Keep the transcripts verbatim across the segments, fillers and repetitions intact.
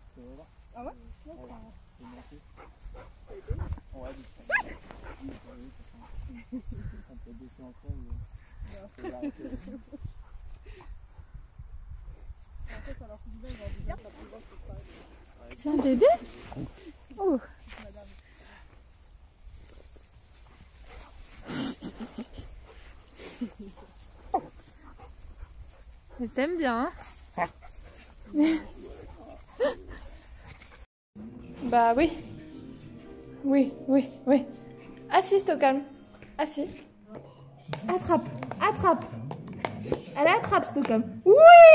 Ah ouais? Ouais, on peut baisser ensemble. C'est un bébé? Oh. Mais t'aimes bien, hein? Bah oui. Oui, oui, oui. Assis, Stockholm. Assis. Attrape, attrape. Allez, attrape, Stockholm. Oui!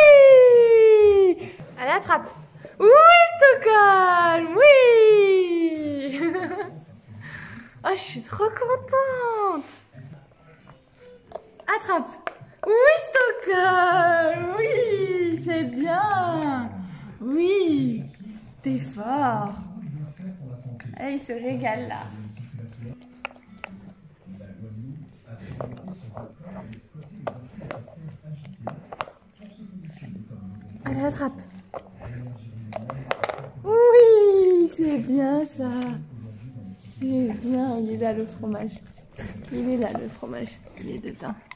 Allez, attrape. Oui, Stockholm! Oui! Oh, je suis trop contente. Attrape. Oui, Stockholm! Oui, c'est bien. Oui, t'es fort. Ah, il se régale là. Allez, attrape. Oui, c'est bien ça. C'est bien, il est là le fromage. Il est là le fromage. Il est dedans.